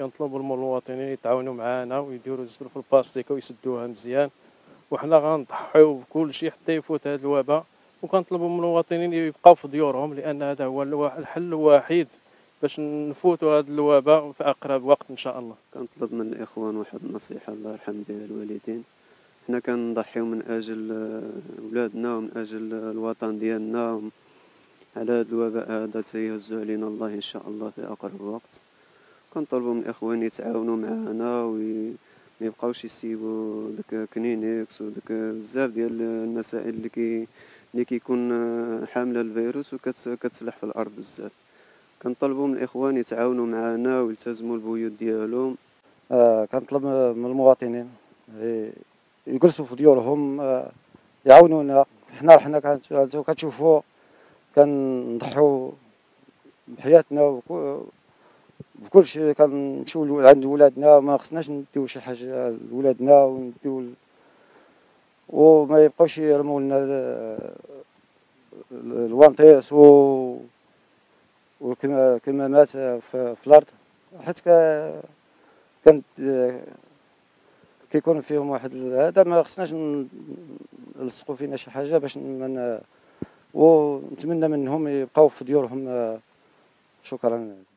كنطلبوا من المواطنين يتعاونوا معنا ويديروا الزبل في البلاستيكه ويسدوها مزيان، وحنا غنضحيو بكل شيء حتى يفوت هذا الوباء. وكنطلبوا من المواطنين يبقاو في ديورهم، لان هذا هو الحل الوحيد باش نفوتوا هذا الوباء في اقرب وقت ان شاء الله. كنطلب من الاخوان واحد النصيحه الله يرحم بها الوالدين. حنا كنضحيو من اجل ولادنا ومن اجل الوطن ديالنا على هذا الوباء هذا تيهزو علينا الله ان شاء الله في اقرب وقت. كنطلبوا من الاخوان يتعاونوا معنا وما يبقاوش يسيبوا داك كنينيكس وداك بزاف ديال المسائل اللي كيكون حامله الفيروس وكتسلح في الارض بزاف. كنطلبوا من الاخوان يتعاونوا معنا ويلتزموا البيوت ديالهم. كنطلب من المواطنين يجلسوا في ديورهم، يعاونونا. حنا كتشوفوا كنضحوا بحياتنا بكل شيء. كنمشيو عند ولادنا، ما خصناش نديو شي حاجه لولادنا ونديو وما يبقاوش يرموا لنا الوانطيس والكمامات في الارض، حيت كان كيكون فيهم واحد هذا. ما خصناش نلصقوا فينا شي حاجه باش ونتمنى منهم يبقاو في ديورهم. شكرا.